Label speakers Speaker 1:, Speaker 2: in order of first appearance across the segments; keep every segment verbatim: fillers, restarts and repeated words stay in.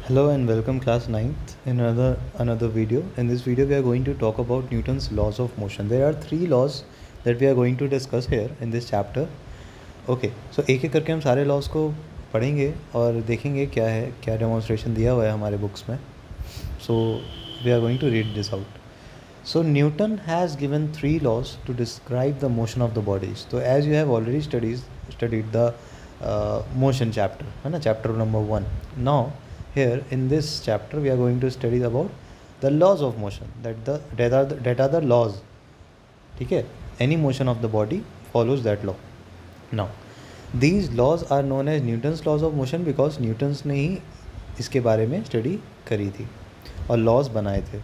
Speaker 1: Hello and welcome class ninth in another another video. In this video we are going to talk about Newton's laws of motion. There are three laws that we are going to discuss here in this chapter. Okay, so एक एक करके हम सारे laws को पढ़ेंगे और देखेंगे क्या है, क्या demonstration दिया हुआ है हमारे books में. So we are going to read this out. So Newton has given three laws to describe the motion of the bodies. So as you have already studied studied the uh, motion chapter, है ना, chapter number one. Now here in this chapter we are going to study about the laws of motion, that the that are the, that are the laws. ठीक है, any motion of the body follows that law. Now these laws are known as Newton's laws of motion because Newton's ने ही इसके बारे में study करी थी और laws बनाए थे.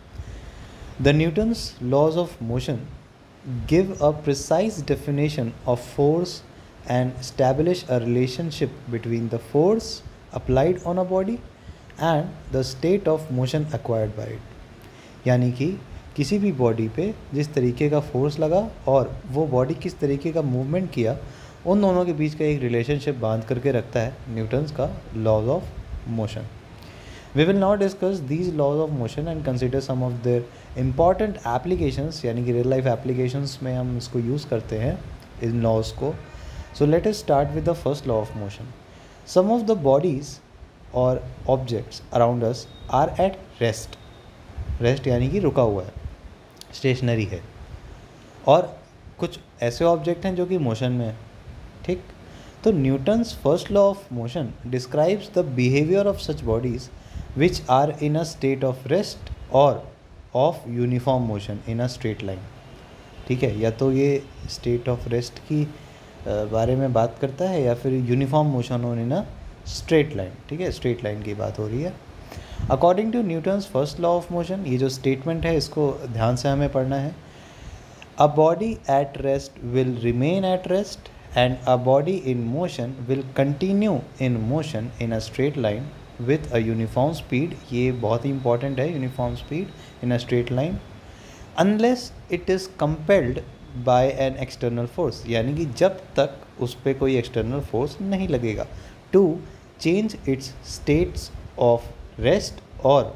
Speaker 1: The Newton's laws of motion give a precise definition of force and establish a relationship between the force applied on a body and the state of motion acquired by it. यानी कि किसी भी body पे जिस तरीके का force लगा और वो बॉडी किस तरीके का मूवमेंट किया, उन दोनों के बीच का एक रिलेशनशिप बांध करके रखता है न्यूटन्स का laws of motion. We will now discuss these laws of motion and consider some of their important applications, यानी कि रियल लाइफ एप्लीकेशंस में हम इसको यूज़ करते हैं इन लॉज को. So let us start with the first law of motion. Some of the bodies or objects around us are at rest. Rest यानी कि रुका हुआ है, स्टेशनरी है. और कुछ ऐसे ऑब्जेक्ट हैं जो कि मोशन में है. ठीक, तो Newton's first law of motion describes the behaviour of such bodies which are in a state of rest और of uniform motion in a straight line. ठीक है, या तो ये स्टेट ऑफ रेस्ट की बारे में बात करता है या फिर uniform motion on in a straight line. ठीक है, स्ट्रेट लाइन की बात हो रही है. According to Newton's first law of motion, ये जो स्टेटमेंट है इसको ध्यान से हमें पढ़ना है. A body at rest will remain at rest and a body in motion will continue in motion in a straight line with a uniform speed. ये बहुत ही इंपॉर्टेंट है, uniform speed in a straight line, unless it is compelled by an external force. यानी कि जब तक उस पर कोई एक्सटर्नल फोर्स नहीं लगेगा to change its states of rest और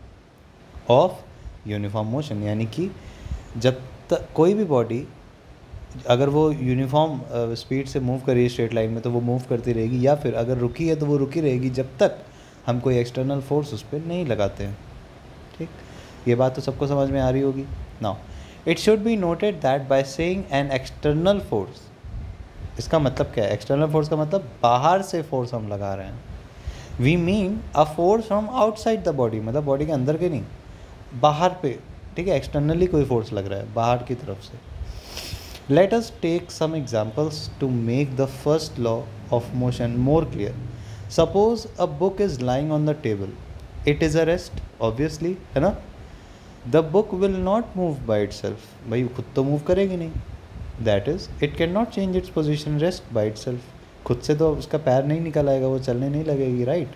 Speaker 1: ऑफ यूनिफॉर्म मोशन. यानी कि जब तक कोई भी बॉडी अगर वो यूनिफॉर्म स्पीड से मूव कर रही है स्ट्रेट लाइन में तो वो मूव करती रहेगी, या फिर अगर रुकी है तो वो रुकी रहेगी जब तक हम कोई एक्सटर्नल फोर्स उस पर नहीं लगाते हैं. ठीक, ये बात तो सबको समझ में आ रही होगी. Now it should be noted that by saying an external force, इसका मतलब क्या है? एक्सटर्नल फोर्स का मतलब बाहर से फोर्स हम लगा रहे हैं. We mean a force from outside the body, मतलब बॉडी के अंदर के नहीं, बाहर पे. ठीक है, एक्सटर्नली कोई फोर्स लग रहा है बाहर की तरफ से. Let us take some examples to make the first law of motion more clear. Suppose a book is lying on the table, it is a rest obviously, है ना. The book will not move by itself, भाई खुद तो move करेगी नहीं. That is it can not change its position rest by itself, खुद से तो उसका पैर नहीं निकल आएगा, वो चलने नहीं लगेगी, right.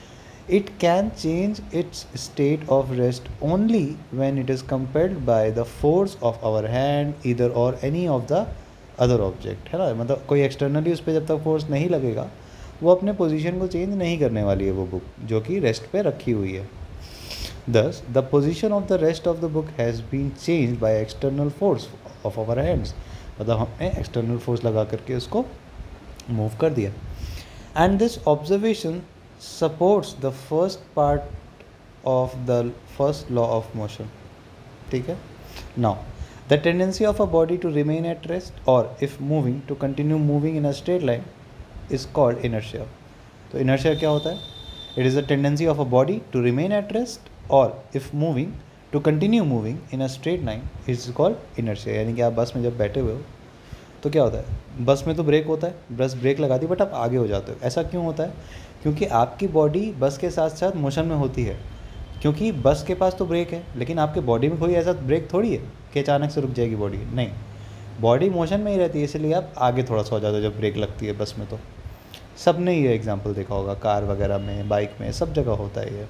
Speaker 1: It can change its state of rest only when it is compelled by the force of our hand either or any of the other object, है ना. मतलब कोई एक्सटर्नली उस पर जब तक फोर्स नहीं लगेगा वो अपने पोजीशन को चेंज नहीं करने वाली है वो बुक, जो कि रेस्ट पे रखी हुई है. Thus, the position of the rest of the book has been changed by external force of our hands. मतलब हमने external force लगा करके उसको move कर दिया. And this observation supports the first part of the first law of motion. ठीक है. Now, the tendency of a body to remain at rest or if moving to continue moving in a straight line is called inertia. तो inertia क्या होता है? It is the tendency of a body to remain at rest or if moving to continue moving in a straight line is called inertia. यानी कि आप बस में जब बैठे हुए हो तो क्या होता है, बस में तो ब्रेक होता है, बस ब्रेक लगाती है बट आप आगे हो जाते हो. ऐसा क्यों होता है? क्योंकि आपकी बॉडी बस के साथ साथ मोशन में होती है. क्योंकि बस के पास तो ब्रेक है लेकिन आपके बॉडी में कोई ऐसा ब्रेक थोड़ी है कि अचानक से रुक जाएगी बॉडी. नहीं, बॉडी मोशन में ही रहती है, इसलिए आप आगे थोड़ा सा हो जाते हो जब ब्रेक लगती है बस में. तो सब ने ये एग्जाम्पल देखा होगा, कार वगैरह में, बाइक में, सब जगह होता है ये.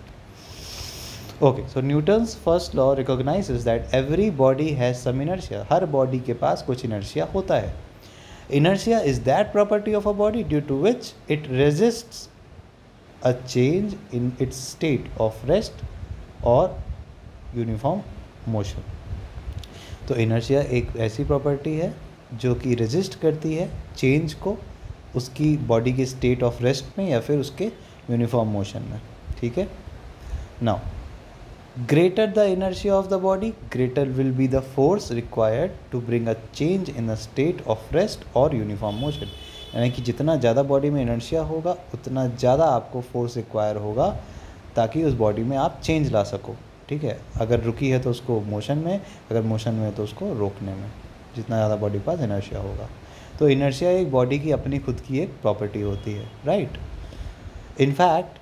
Speaker 1: Okay, so Newton's first law recognizes that every body has some inertia. हर बॉडी के पास कुछ इनर्शिया होता है. Inertia is that property of a body due to which it resists a change in its state of rest or uniform motion. तो inertia एक ऐसी property है जो कि रेजिस्ट करती है चेंज को उसकी बॉडी के स्टेट ऑफ रेस्ट में या फिर उसके यूनिफॉर्म मोशन में। ठीक है, now greater the inertia of the body, greater will be the force required to bring a change in the state of rest or uniform motion। यानी कि जितना ज़्यादा बॉडी में इनर्शिया होगा उतना ज़्यादा आपको फोर्स रिक्वायर होगा ताकि उस बॉडी में आप चेंज ला सको। ठीक है, अगर रुकी है तो उसको मोशन में, अगर मोशन में है तो उसको रोकने में, जितना ज़्यादा बॉडी के पास इनर्शिया होगा। तो इनर्शिया एक बॉडी की अपनी खुद की एक प्रॉपर्टी होती है, right. In fact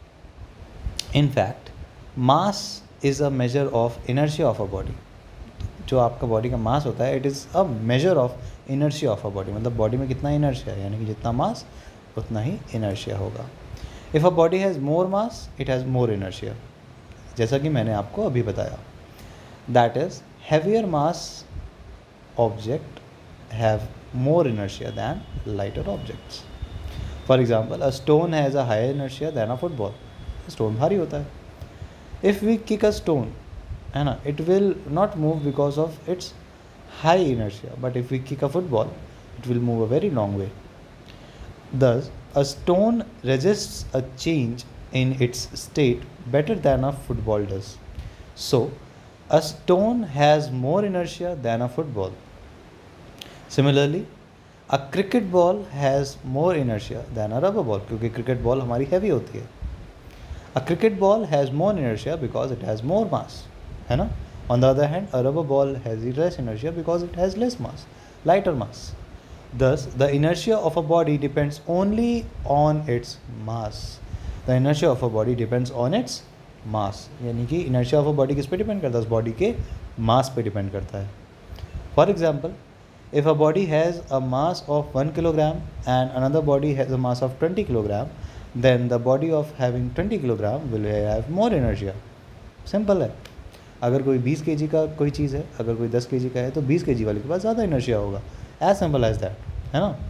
Speaker 1: in fact mass is a measure of inertia of a body. जो आपका बॉडी का मास होता है it is a measure of inertia of a body, मतलब बॉडी में कितना इनर्शिया है, यानी कि जितना मास उतना ही इनर्शिया होगा। If a body has more mass it has more inertia, जैसा कि मैंने आपको अभी बताया। That is heavier mass object have more inertia then lighter objects. For example a stone has a higher inertia than a football. Stone भारी होता है। If we kick a stone, है ना, it will not move because of its high inertia, but if we kick a football, it will move a very long way. Thus, a stone resists a change in its state better than a football does. So, a stone has more inertia than a football. Similarly, a cricket ball has more inertia than a rubber ball, क्योंकि cricket ball हमारी heavy होती है। A cricket ball has more inertia because it has more mass, है ना। On the other hand, a rubber ball has less inertia because it has less mass, lighter mass. Thus, the inertia of a body depends only on its mass. The inertia of a body depends on its mass. यानी कि inertia of a body किस पे depend करता है, उस body के मास पे depend करता है। For example, if a body has a mass of one kilogram and another body has a mass of twenty kilogram, then the body of having twenty kilogram will have more inertia. Simple है। अगर कोई बीस KG का कोई चीज़ है, अगर कोई दस केजी का है तो बीस केजी वाले के पास ज़्यादा इनर्शिया होगा। एज सिंपल एज दैट, है ना।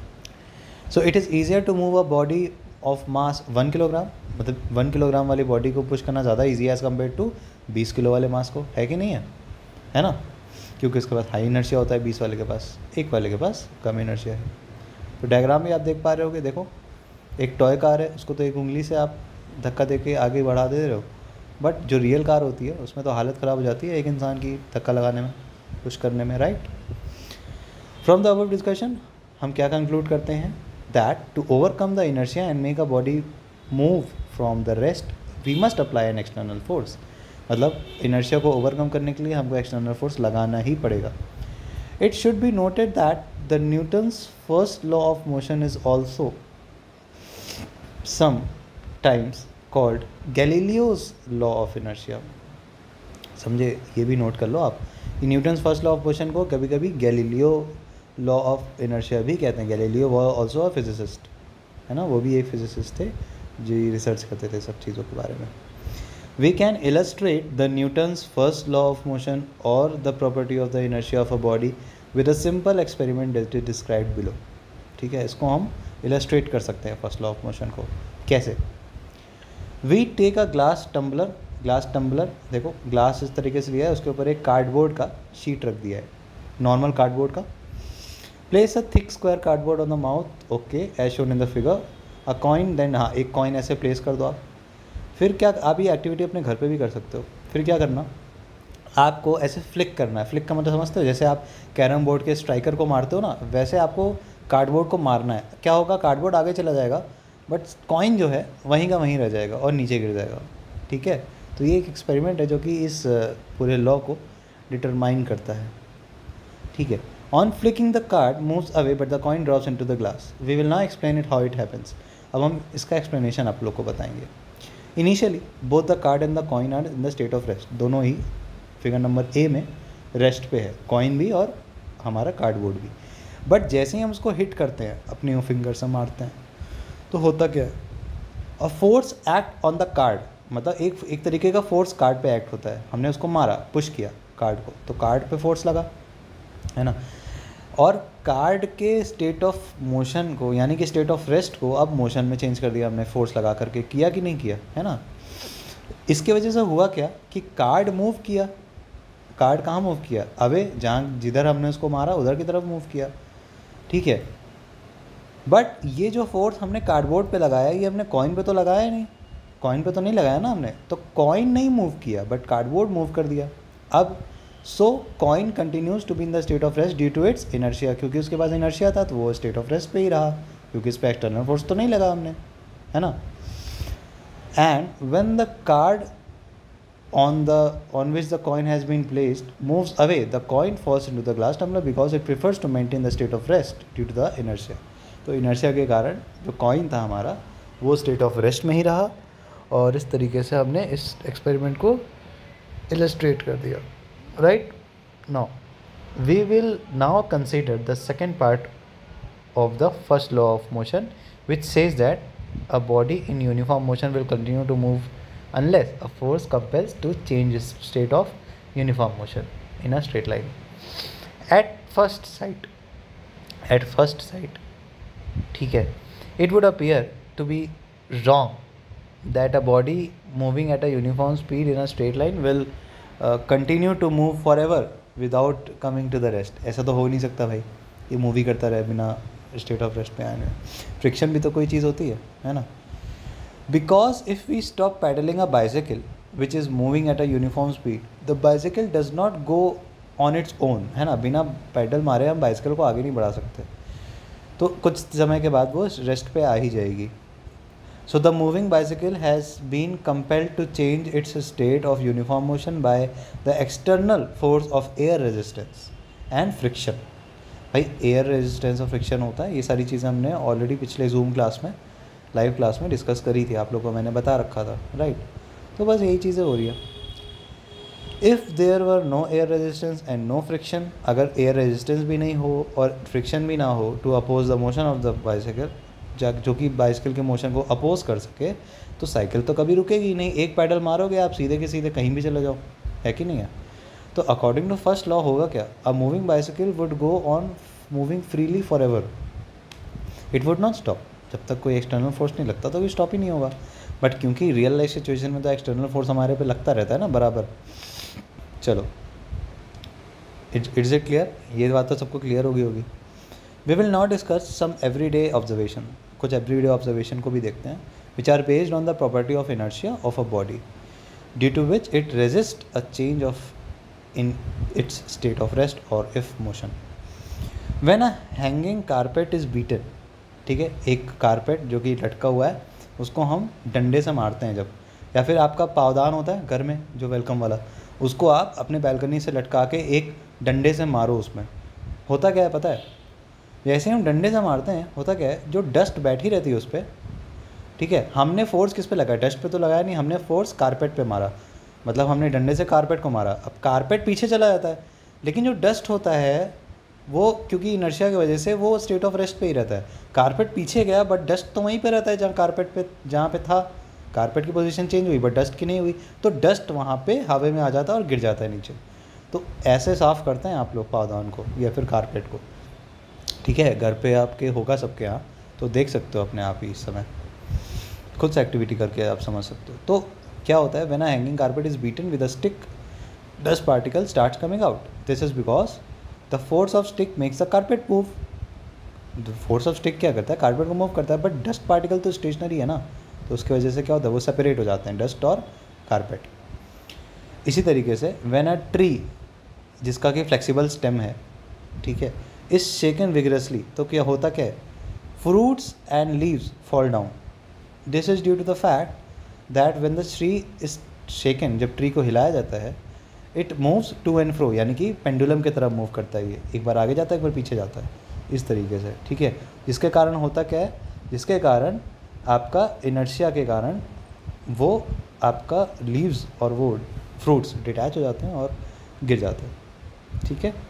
Speaker 1: So it is easier to move a body of mass one kilogram, मतलब वन किलोग्राम वाली बॉडी को पुश करना ज़्यादा ईजी है एज़ कम्पेयर टू बीस किलो वाले मास को, है कि नहीं है, है ना। क्योंकि उसके पास हाई इनर्शिया होता है बीस वाले के पास, एक वाले के पास कम इनर्शिया है। तो डायग्राम में आप देख पा रहे होगे, देखो एक टॉय कार है, उसको तो एक उंगली से आप धक्का दे के आगे बढ़ा दे रहे हो, बट जो रियल कार होती है उसमें तो हालत ख़राब हो जाती है एक इंसान की धक्का लगाने में, पुश करने में, right. From the above discussion हम क्या कंक्लूड करते हैं, that to overcome the inertia and make a body move from the rest we must apply an external force. मतलब इनर्शिया को ओवरकम करने के लिए हमको एक्सटर्नल फोर्स लगाना ही पड़ेगा। It should be noted that the Newton's first law of motion is also sometimes called Galileo's law of inertia। समझे, ये भी नोट कर लो आप, Newton's first law of motion को कभी कभी गैलीलियो लॉ ऑफ इनर्शिया भी कहते हैं। गैलीलियो वो ऑल्सो अ फिजिसिस्ट, है ना, वो भी एक फिजिसिस्ट थे जो रिसर्च करते थे सब चीज़ों के बारे में। We can illustrate the Newton's first law of motion और the property of the inertia of a body with a simple experiment that is described below. ठीक है, इसको हम इलस्ट्रेट कर सकते हैं फर्स्ट लॉ ऑफ मोशन को। कैसे? We take a glass tumbler, glass tumbler देखो ग्लास इस तरीके से लिया है, उसके ऊपर एक कार्डबोर्ड का शीट रख दिया है, नॉर्मल कार्डबोर्ड का। Place a thick square cardboard on the mouth, okay, as shown in the figure. A coin, then हाँ एक कॉइन ऐसे प्लेस कर दो आप। फिर क्या, आप ये एक्टिविटी अपने घर पे भी कर सकते हो। फिर क्या करना, आपको ऐसे फ्लिक करना है। फ्लिक का मतलब समझते हो, जैसे आप कैरम बोर्ड के स्ट्राइकर को मारते हो ना, वैसे आपको कार्डबोर्ड को मारना है। क्या होगा, कार्डबोर्ड आगे चला जाएगा बट कॉइन जो है वहीं का वहीं रह जाएगा और नीचे गिर जाएगा। ठीक है, तो ये एक एक्सपेरिमेंट है जो कि इस पूरे लॉ को डिटरमाइन करता है। ठीक है, on flicking the card moves away but the coin drops into the glass. We will now explain it how it happens. अब हम इसका एक्सप्लेनेशन आप लोग को बताएंगे। Initially both the card and the coin are in the state of rest. दोनों ही figure number A में रेस्ट पे है, कॉइन भी और हमारा कार्डबोर्ड भी। बट जैसे ही हम उसको हिट करते हैं, अपनी फिंगर से मारते हैं, तो होता क्या है, a force act on the card, मतलब एक एक तरीके का फोर्स कार्ड पे एक्ट होता है। हमने उसको मारा, पुश किया कार्ड को, तो कार्ड पे फोर्स लगा, है ना। और कार्ड के स्टेट ऑफ मोशन को यानी कि स्टेट ऑफ रेस्ट को अब मोशन में चेंज कर दिया हमने फोर्स लगा करके, किया कि नहीं किया, है ना। इसके वजह से हुआ क्या कि कार्ड मूव किया। कार्ड कहाँ मूव किया, अबे जहाँ जिधर हमने उसको मारा उधर की तरफ मूव किया, ठीक है। बट ये जो फोर्स हमने कार्डबोर्ड पे लगाया ये हमने कॉइन पे तो लगाया नहीं, कॉइन पे तो नहीं लगाया ना हमने, तो कॉइन नहीं मूव किया बट कार्डबोर्ड मूव कर दिया। अब so coin continues to be in the state of rest due to its inertia, क्योंकि उसके पास इनर्शिया था तो वो स्टेट ऑफ रेस्ट पे ही रहा, क्योंकि इस पर एक्सटर्नल फोर्स तो नहीं लगा हमने, है ना। And when the card on the on which the coin has been placed moves away, the coin falls into the glass tumbler because it prefers to maintain the state of rest due to the inertia. तो inertia के कारण जो coin था हमारा वो state of rest में ही रहा, और इस तरीके से हमने इस experiment को illustrate कर दिया, right? Now we will now consider the second part of the first law of motion, which says that a body in uniform motion will continue to move unless a force compels to change its state of uniform motion in a straight line. At first sight, at first sight, ठीक है, it would appear to be wrong that a body moving at a uniform speed in a straight line will uh, continue to move forever without coming to the rest. ऐसा तो हो नहीं सकता भाई, ये movie करता रहे बिना स्टेट ऑफ रेस्ट पे आने में। फ्रिक्शन भी तो कोई चीज़ होती है, है ना। Because if we stop pedaling a bicycle which is moving at a uniform speed, the bicycle does not go on its own, है ना। बिना पैडल मारे हम बाइसिकल को आगे नहीं बढ़ा सकते, तो कुछ समय के बाद वो रेस्ट पे आ ही जाएगी। So the moving bicycle has been compelled to change its state of uniform motion by the external force of air resistance and friction. भाई एयर रेजिस्टेंस और फ्रिक्शन होता है, ये सारी चीज़ें हमने ऑलरेडी पिछले जूम क्लास में लाइव क्लास में डिस्कस करी थी, आप लोगों को मैंने बता रखा था, राइट। तो बस यही चीज़ें हो रही है। If there were no air resistance and no friction, अगर एयर रेजिस्टेंस भी नहीं हो और फ्रिक्शन भी ना हो to oppose the motion of the bicycle, जो कि बाइसिकल के मोशन को अपोज कर सके, तो साइकिल तो कभी रुकेगी नहीं। एक पैडल मारोगे आप सीधे के सीधे कहीं भी चले जाओ, है कि नहीं है। तो अकॉर्डिंग टू फर्स्ट लॉ होगा क्या, a moving bicycle would go on moving freely forever, it would not stop. जब तक कोई एक्सटर्नल फोर्स नहीं लगता तो कोई स्टॉप ही नहीं होगा। बट क्योंकि रियल लाइफ सिचुएशन में तो एक्सटर्नल फोर्स हमारे पे लगता रहता है ना बराबर। चलो, इट्स इट क्लियर, ये बात तो सबको क्लियर होगी होगी we will not discuss some everyday observation, कुछ एवरीडे ऑब्जर्वेशन को भी देखते हैं, which are based on the property of inertia of a body due to which it resist a change of in its state of rest or if motion. When a hanging carpet is beaten, ठीक है, एक carpet जो कि लटका हुआ है उसको हम डंडे से मारते हैं जब, या फिर आपका पावदान होता है घर में जो वेलकम वाला, उसको आप अपने बैल्कनी से लटका के एक डंडे से मारो, उसमें होता क्या है पता है, जैसे हम डंडे से मारते हैं होता क्या है, जो डस्ट बैठी रहती है उस पर, ठीक है, हमने फोर्स किस पे लगाया, डस्ट पे तो लगाया नहीं, हमने फोर्स कारपेट पे मारा, मतलब हमने डंडे से कारपेट को मारा। अब कारपेट पीछे चला जाता है, लेकिन जो डस्ट होता है वो क्योंकि इनर्शिया की वजह से वो स्टेट ऑफ रेस्ट पे ही रहता है। कारपेट पीछे गया बट डस्ट तो वहीं पे रहता है जहाँ कारपेट पे जहाँ पे था, कारपेट की पोजीशन चेंज हुई बट डस्ट की नहीं हुई, तो डस्ट वहाँ पे हवा में आ जाता है और गिर जाता है नीचे। तो ऐसे साफ़ करते हैं आप लोग पावदान को या फिर कारपेट को, ठीक है। घर पे आपके होगा सबके यहाँ, तो देख सकते हो अपने आप ही इस समय, खुद से एक्टिविटी करके आप समझ सकते हो। तो क्या होता है, when a hanging carpet is beaten with a stick, dust particle starts coming out, this is because the force of stick makes the carpet move. Force of stick क्या करता है, कारपेट को मूव करता है, बट डस्ट पार्टिकल तो stationary है ना, तो उसकी वजह से क्या होता है, वो सेपरेट हो जाते हैं डस्ट और कारपेट। इसी तरीके से व्हेन अ ट्री जिसका कि फ्लेक्सिबल स्टेम है, ठीक है, इज शेकन विगरसली, तो क्या होता क्या है, fruits and leaves fall down. This is due to the fact that when the tree is shaken, जब ट्री को हिलाया जाता है, it moves to and fro, यानी कि पेंडुलम की तरफ मूव करता है, ये एक बार आगे जाता है एक बार पीछे जाता है, इस तरीके से, ठीक है। जिसके कारण होता क्या है, जिसके कारण आपका इनर्शिया के कारण वो आपका लीव्स और वो फ्रूट्स डिटैच हो जाते हैं और गिर जाते हैं, ठीक है।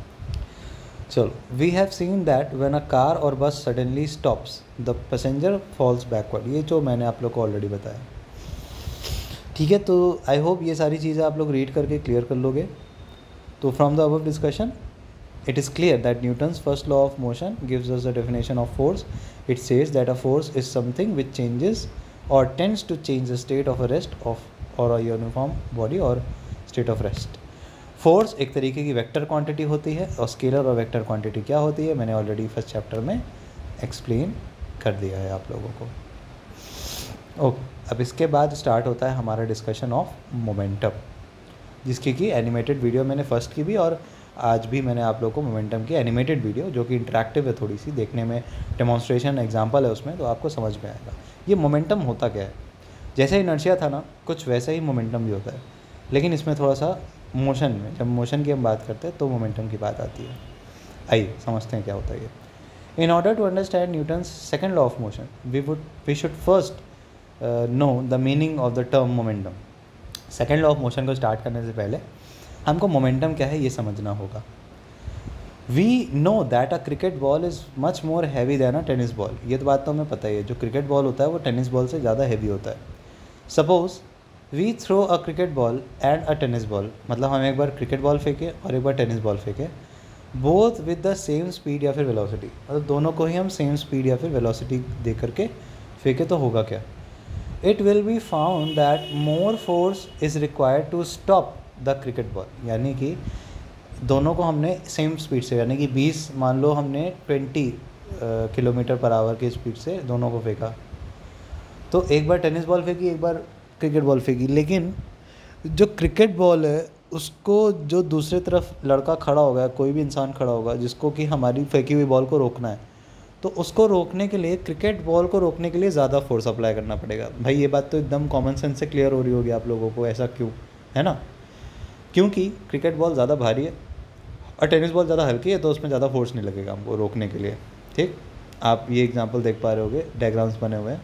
Speaker 1: चलो, we have seen that when a car or bus suddenly stops the passenger falls backward, ये जो मैंने आप लोग को ऑलरेडी बताया, ठीक है। तो आई होप ये सारी चीज़ें आप लोग रीड करके क्लियर कर लोगे। तो from the above discussion it is clear that Newton's first law of motion gives us the definition of force. It says that a force is something which changes or tends to change the state of a rest of or a uniform body or state of rest. Force एक तरीके की vector quantity होती है और scalar और vector quantity क्या होती है मैंने ऑलरेडी फर्स्ट चैप्टर में एक्सप्लेन कर दिया है आप लोगों को. ओके, अब इसके बाद स्टार्ट होता है हमारा डिस्कशन ऑफ मोमेंटम, जिसकी की एनिमेटेड वीडियो मैंने फर्स्ट की भी और आज भी मैंने आप लोगों को मोमेंटम की एनिमेटेड वीडियो जो कि इंटरेक्टिव है, थोड़ी सी देखने में डेमोन्स्ट्रेशन एग्जांपल है उसमें, तो आपको समझ में आएगा ये मोमेंटम होता क्या है. जैसे इनर्शिया था ना, कुछ वैसे ही मोमेंटम भी होता है, लेकिन इसमें थोड़ा सा मोशन में, जब मोशन की हम बात करते हैं तो मोमेंटम की बात आती है. आइए समझते हैं क्या होता है ये. In order to understand Newton's second law of motion we would we should first know the meaning of the term momentum. Second law of motion को स्टार्ट करने से पहले हमको मोमेंटम क्या है ये समझना होगा. We know that a cricket ball is much more heavy than a tennis ball. ये तो बात तो हमें पता ही है, जो क्रिकेट बॉल होता है वो टेनिस बॉल से ज़्यादा हैवी होता है. Suppose we throw a cricket ball and a tennis ball, मतलब हम एक बार क्रिकेट बॉल फेंके और एक बार टेनिस बॉल फेंके, both with the same speed या फिर वेलोसिटी, मतलब दोनों को ही हम सेम स्पीड या फिर वेलोसिटी दे करके फेंके तो होगा क्या. It will be found that more force is required to stop the cricket ball. यानी कि दोनों को हमने सेम स्पीड से, यानी कि बीस, मान लो हमने ट्वेंटी किलोमीटर पर आवर की स्पीड से दोनों को फेंका, तो एक बार टेनिस बॉल फेंकी एक बार क्रिकेट बॉल फेंकी, लेकिन जो क्रिकेट बॉल है उसको जो दूसरी तरफ लड़का खड़ा होगा, कोई भी इंसान खड़ा होगा जिसको कि हमारी फेंकी हुई बॉल को रोकना है, तो उसको रोकने के लिए, क्रिकेट बॉल को रोकने के लिए ज़्यादा फोर्स अप्लाई करना पड़ेगा. भाई ये बात तो एकदम कॉमन सेंस से क्लियर हो रही होगी आप लोगों को. ऐसा क्यों है ना, क्योंकि क्रिकेट बॉल ज़्यादा भारी है और टेनिस बॉल ज़्यादा हल्की है, तो उसमें ज़्यादा फोर्स नहीं लगेगा हमको रोकने के लिए. ठीक, आप ये एग्जांपल देख पा रहे होगे, डायग्राम्स बने हुए हैं.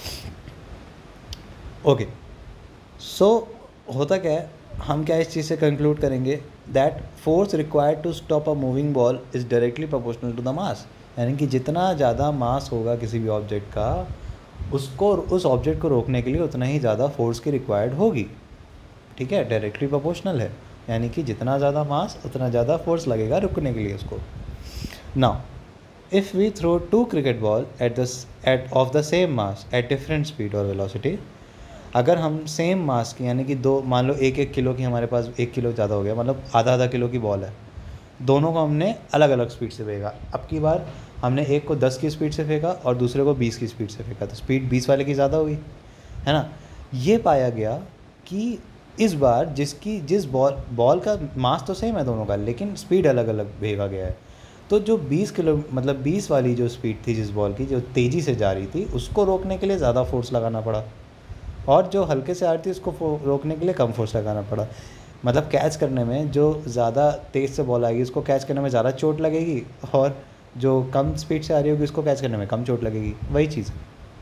Speaker 1: ओके, सो होता क्या है, हम क्या इस चीज़ से कंक्लूड करेंगे that force required to stop a moving ball is directly proportional to the mass. यानी कि जितना ज़्यादा मास होगा किसी भी ऑब्जेक्ट का, उसको उस ऑब्जेक्ट को रोकने के लिए उतना ही ज़्यादा फोर्स की रिक्वायर्ड होगी. ठीक है, डायरेक्टली प्रोपोर्शनल है, यानी कि जितना ज़्यादा मास उतना ज़्यादा फोर्स लगेगा रुकने के लिए उसको. Now if we throw two cricket ball at the at of the same mass at different speed or velocity, अगर हम सेम मास की, यानी कि दो, मान लो एक एक किलो की, हमारे पास एक किलो ज़्यादा हो गया, मतलब आधा आधा किलो की बॉल है, दोनों को हमने अलग अलग स्पीड से फेंका. अब की बार हमने एक को दस की स्पीड से फेंका और दूसरे को बीस की स्पीड से फेंका, तो स्पीड बीस वाले की ज़्यादा हुई है ना. ये पाया गया कि इस बार जिसकी जिस बॉल बॉल का मास तो सेम है दोनों का, लेकिन स्पीड अलग अलग भेजा गया है. तो जो बीस किलो मतलब बीस वाली जो स्पीड थी जिस बॉल की, जो तेज़ी से जा रही थी, उसको रोकने के लिए ज़्यादा फोर्स लगाना पड़ा, और जो हल्के से आ रही थी उसको रोकने के लिए कम फोर्स लगाना पड़ा. मतलब कैच करने में जो ज़्यादा तेज़ से बॉल आएगी उसको कैच करने में ज़्यादा चोट लगेगी, और जो कम स्पीड से आ रही होगी उसको कैच करने में कम चोट लगेगी, वही चीज़.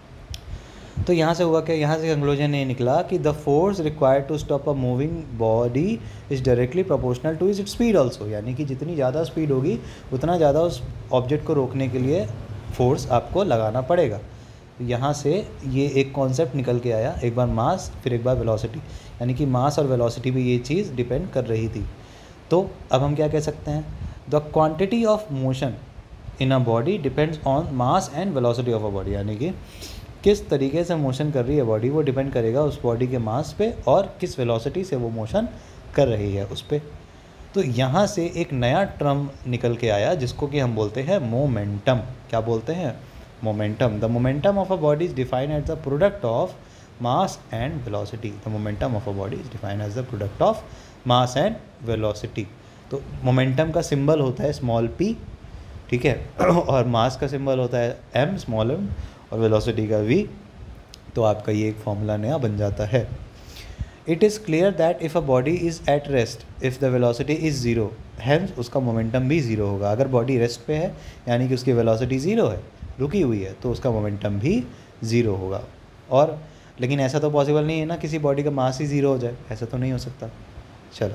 Speaker 1: तो यहाँ से हुआ क्या, यहाँ से कंक्लूजन ये निकला कि the force required to stop a moving body is directly proportional to its speed also. यानी कि जितनी ज़्यादा स्पीड होगी उतना ज़्यादा उस ऑब्जेक्ट को रोकने के लिए फोर्स आपको लगाना पड़ेगा. यहाँ से ये एक कॉन्सेप्ट निकल के आया, एक बार मास फिर एक बार वेलोसिटी, यानी कि मास और वेलोसिटी भी ये चीज़ डिपेंड कर रही थी. तो अब हम क्या कह सकते हैं, the quantity of motion in a body depends on mass and velocity of a body. यानी कि किस तरीके से मोशन कर रही है बॉडी, वो डिपेंड करेगा उस बॉडी के मास पे और किस वेलोसिटी से वो मोशन कर रही है उस पर. तो यहाँ से एक नया टर्म निकल के आया जिसको कि हम बोलते हैं मोमेंटम. क्या बोलते हैं, momentum. The momentum of a body is defined as the product of mass and velocity. The momentum of a body is defined as the product of mass and velocity. तो मोमेंटम का symbol होता है small P, ठीक है, और मास का symbol होता है एम, स्मॉल एम, और वेलोसिटी का वी. तो आपका ये एक फॉर्मूला नया बन जाता है. It is clear that if a body is at rest if the velocity is zero, hence उसका मोमेंटम भी ज़ीरो होगा. अगर बॉडी रेस्ट पे है यानी कि उसकी वेलोसिटी ज़ीरो है, रुकी हुई है, तो उसका मोमेंटम भी ज़ीरो होगा. और लेकिन ऐसा तो पॉसिबल नहीं है ना, किसी बॉडी का मास ही ज़ीरो हो जाए, ऐसा तो नहीं हो सकता. चलो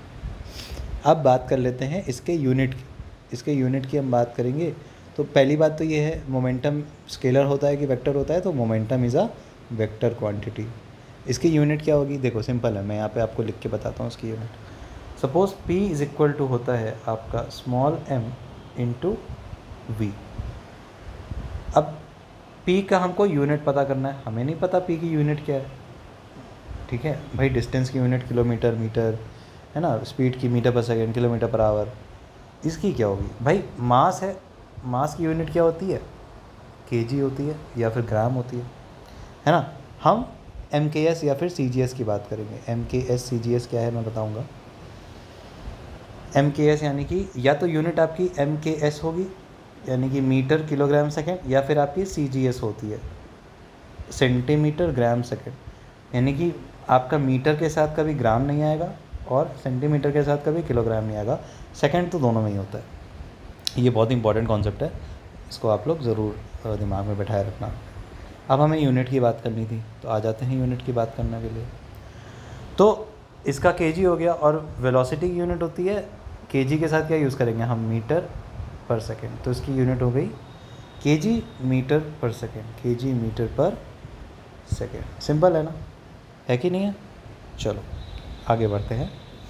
Speaker 1: अब बात कर लेते हैं इसके यूनिट की. इसके यूनिट की हम बात करेंगे. तो पहली बात तो ये है, मोमेंटम स्केलर होता है कि वेक्टर होता है, तो momentum is a vector quantity. इसकी यूनिट क्या होगी, देखो सिंपल है, मैं यहाँ पे आपको लिख के बताता हूँ इसकी unit. Suppose p is equal to होता है आपका स्मॉल m इंटू वी। अब p का हमको यूनिट पता करना है, हमें नहीं पता p की यूनिट क्या है, ठीक है भाई। डिस्टेंस की यूनिट किलोमीटर, मीटर है ना, स्पीड की metre per second, kilometre per our. इसकी क्या होगी भाई, मास है, मास की यूनिट क्या होती है, केजी होती है या फिर ग्राम होती है, है ना। हम एम के एस या फिर सी जी एस की बात करेंगे। एम के एस सी जी एस क्या है मैं बताऊंगा। एम के एस यानी कि या तो यूनिट आपकी एम के एस होगी यानी कि मीटर किलोग्राम सेकेंड, या फिर आपकी सी जी एस होती है सेंटीमीटर ग्राम सेकेंड, यानी कि आपका मीटर के साथ कभी ग्राम नहीं आएगा और सेंटीमीटर के साथ कभी किलोग्राम नहीं आएगा, सेकंड तो दोनों में ही होता है। ये बहुत इंपॉर्टेंट कॉन्सेप्ट है, इसको आप लोग ज़रूर दिमाग में बैठाए रखना। अब हमें यूनिट की बात करनी थी तो आ जाते हैं यूनिट की बात करने के लिए। तो इसका केजी हो गया और वेलोसिटी की यूनिट होती है केजी के साथ क्या यूज़ करेंगे हम, मीटर पर सेकेंड, तो इसकी यूनिट हो गई KG metre per second, KG metre per second. Simple है ना, है कि नहीं है। चलो आगे बढ़ते हैं।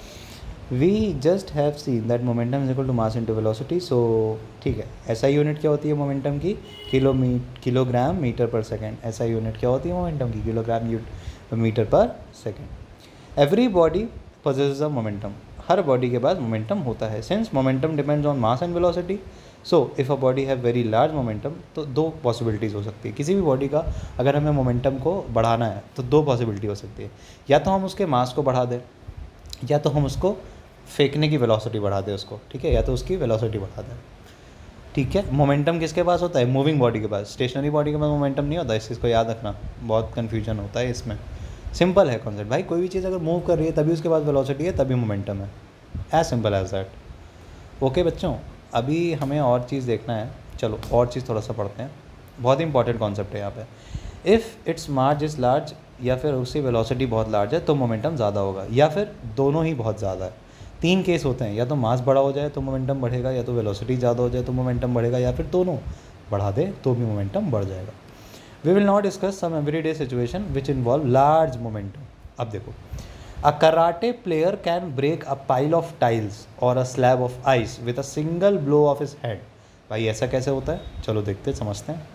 Speaker 1: We just have seen that momentum is equal to mass into velocity. So ठीक है, ऐसा यूनिट क्या होती है मोमेंटम की, किलो मी किलोग्राम मीटर पर सेकेंड। ऐसा यूनिट क्या होती है मोमेंटम की, kilogram metre per second. Every body possesses a momentum, हर बॉडी के पास मोमेंटम होता है। Since momentum depends on mass and velocity, so if a body have very large momentum, तो दो पॉसिबिलिटीज़ हो सकती है किसी भी बॉडी का। अगर हमें मोमेंटम को बढ़ाना है तो दो पॉसिबिलिटी हो सकती है, या तो हम उसके मास को बढ़ा दें या तो हम उसको फेंकने की वेलोसिटी बढ़ा दें उसको, ठीक है, या तो उसकी वेलोसिटी बढ़ा दें, ठीक है। मोमेंटम किसके पास होता है, मूविंग बॉडी के पास। स्टेशनरी बॉडी के पास मोमेंटम नहीं होता, इस चीज़ को याद रखना, बहुत कन्फ्यूजन होता है इसमें। सिंपल है कॉन्सेप्ट भाई, कोई भी चीज़ अगर मूव कर रही है तभी उसके पास वेलोसिटी है, तभी मोमेंटम है, as simple as that. Okay बच्चों, अभी हमें और चीज़ देखना है, चलो और चीज़ थोड़ा सा पढ़ते हैं, बहुत इंपॉर्टेंट कॉन्सेप्ट है यहाँ पे। If its mass is large, या फिर उसकी वेलोसिटी बहुत लार्ज है तो मोमेंटम ज़्यादा होगा, या फिर दोनों ही बहुत ज़्यादा है। तीन केस होते हैं, या तो मास बड़ा हो जाए तो मोमेंटम बढ़ेगा, या तो वेलोसिटी ज़्यादा हो जाए तो मोमेंटम बढ़ेगा, या फिर दोनों बढ़ा दे तो भी मोमेंटम बढ़ जाएगा। We will not discuss some everyday situation which involve large momentum. अब देखो, a karate player can break a pile of tiles और a slab of ice with a single blow of his head. भाई ऐसा कैसे होता है, चलो देखते समझते हैं।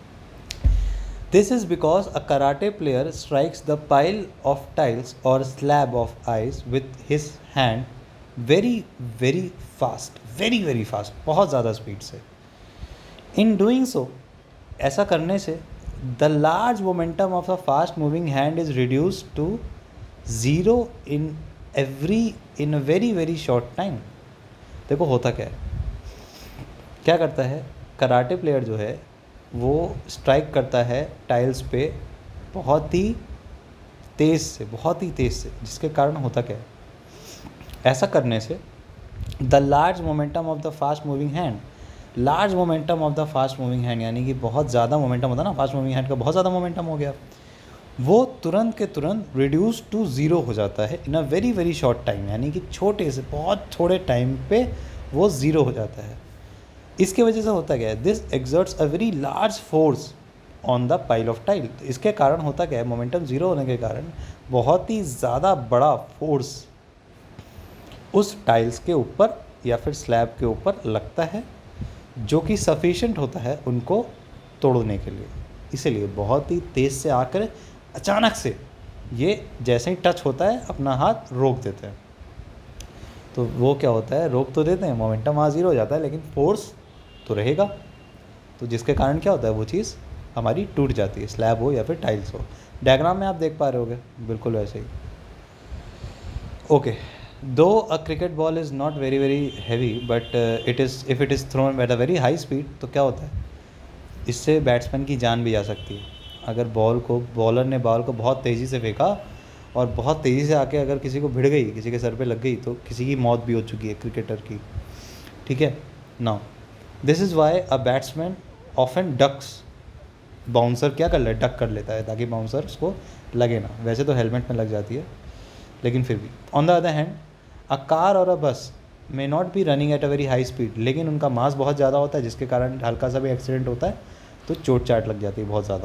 Speaker 1: This is because a karate player strikes the pile of tiles or slab of ice with his hand very very fast, very very fast, बहुत ज़्यादा स्पीड से। In doing so, ऐसा करने से the large momentum of a fast moving hand is reduced to zero in every in a very very short time। देखो होता क्या है, क्या करता है कराटे प्लेयर जो है वो स्ट्राइक करता है टाइल्स पे बहुत ही तेज़ से, बहुत ही तेज़ से, जिसके कारण होता क्या है, ऐसा करने से the large momentum of the fast moving hand, large momentum of the fast moving hand यानी कि बहुत ज़्यादा मोमेंटम होता है ना, फास्ट मूविंग हैंड का बहुत ज़्यादा मोमेंटम हो गया, वो तुरंत के तुरंत रिड्यूस टू ज़ीरो हो जाता है in a very very short time, यानी कि छोटे से बहुत थोड़े टाइम पे वो ज़ीरो हो जाता है। इसके वजह से होता क्या है, this exerts a very large force on the pile of tile. तो इसके कारण होता क्या है, मोमेंटम ज़ीरो होने के कारण बहुत ही ज़्यादा बड़ा फोर्स उस टाइल्स के ऊपर या फिर स्लैब के ऊपर लगता है, जो कि सफिशेंट होता है उनको तोड़ने के लिए। इसीलिए बहुत ही तेज़ से आकर अचानक से ये जैसे ही टच होता है अपना हाथ रोक देते हैं। तो वो क्या होता है, रोक तो देते हैं, मोमेंटम वहाँ ज़ीरो हो जाता है, लेकिन फोर्स तो रहेगा, तो जिसके कारण क्या होता है वो चीज़ हमारी टूट जाती है, स्लैब हो या फिर टाइल्स हो। डायग्राम में आप देख पा रहे होगे बिल्कुल वैसे ही। Okay, though a cricket ball is not very very heavy but it is if it is thrown at a very high speed, तो क्या होता है, इससे बैट्समैन की जान भी जा सकती है। अगर बॉल को बॉलर ने बॉल को बहुत तेज़ी से फेंका और बहुत तेज़ी से आके अगर किसी को भिड़ गई, किसी के सर पे लग गई, तो किसी की मौत भी हो चुकी है क्रिकेटर की, ठीक है। Now this is why a batsman often ducks, bouncer क्या कर ले, डक कर लेता है ताकि बाउंसर उसको लगे ना, वैसे तो हेलमेट में लग जाती है लेकिन फिर भी। On the other hand a car और a bus may not be running at a very high speed, लेकिन उनका मास बहुत ज़्यादा होता है जिसके कारण हल्का सा भी एक्सीडेंट होता है तो चोट चाट लग जाती है बहुत ज़्यादा।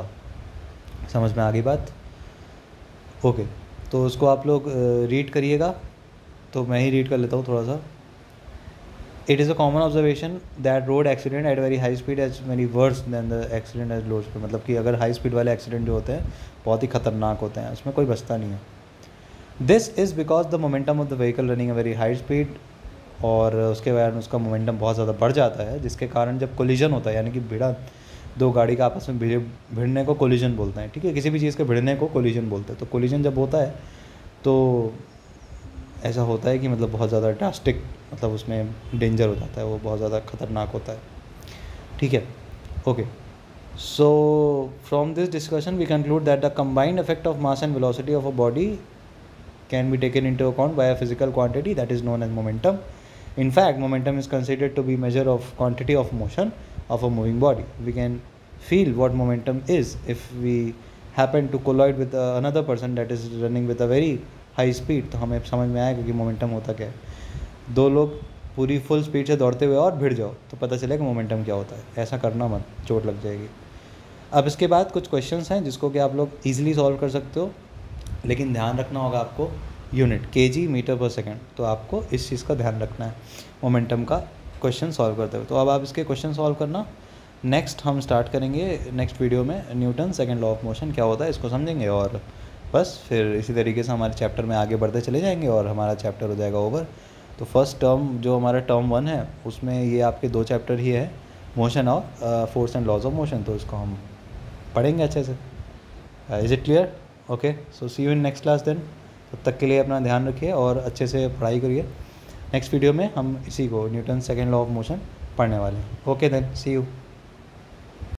Speaker 1: समझ में आ गई बात। ओके, तो उसको आप लोग रीड करिएगा तो मैं ही रीड कर लेता हूँ थोड़ा सा। It is a common observation that road accident at very high speed as very worse than the accident as low speed, मतलब कि अगर हाई स्पीड वाले एक्सीडेंट जो होते हैं बहुत ही खतरनाक होते हैं, उसमें कोई बचता नहीं है। This is because the momentum of the vehicle running a very high speed, और उसके कारण उसका मोमेंटम बहुत ज़्यादा बढ़ जाता है, जिसके कारण जब कोलिजन होता है, यानी कि भिड़ा, दो गाड़ी का आपस में भिड़े भिड़ने को कोलिजन बोलते हैं, ठीक है, किसी भी चीज़ के भिड़ने को कोलिजन बोलते हैं। तो कोलिजन जब होता है तो ऐसा होता है कि मतलब बहुत ज़्यादा ड्रास्टिक, मतलब उसमें डेंजर हो जाता है, वो बहुत ज़्यादा खतरनाक होता है, ठीक है। Okay, so from this discussion we conclude that the combined effect of mass and velocity of a body can be taken into account by a physical quantity that is known as momentum. In fact, momentum is considered to be measure of quantity of motion of a moving body. We can feel what momentum is if we happen to collide with uh, another person that is running with a very high speed. तो हमें समझ में आएगा कि momentum होता क्या है। दो लोग पूरी फुल स्पीड से दौड़ते हुए और भिड़ जाओ तो पता चलेगा मोमेंटम क्या होता है। ऐसा करना मत, चोट लग जाएगी। अब इसके बाद कुछ क्वेश्चंस हैं जिसको कि आप लोग ईजिली सॉल्व कर सकते हो, लेकिन ध्यान रखना होगा आपको unit KG metre per second, तो आपको इस चीज़ का ध्यान रखना है मोमेंटम का क्वेश्चन सॉल्व करते हुए। तो अब आप इसके क्वेश्चन सॉल्व करना। नेक्स्ट हम स्टार्ट करेंगे नेक्स्ट वीडियो में Newton second law of motion क्या होता है, इसको समझेंगे, और बस फिर इसी तरीके से हमारे चैप्टर में आगे बढ़ते चले जाएंगे और हमारा चैप्टर हो जाएगा ओवर। तो फर्स्ट टर्म जो हमारा टर्म वन है उसमें ये आपके दो चैप्टर ही है, मोशन और force and laws of motion, तो इसको हम पढ़ेंगे अच्छे से। Is it clear? Okay, so see you in next class then. तब तक के लिए अपना ध्यान रखिए और अच्छे से पढ़ाई करिए। नेक्स्ट वीडियो में हम इसी को Newton second law of motion पढ़ने वाले हैं। Okay then, see you.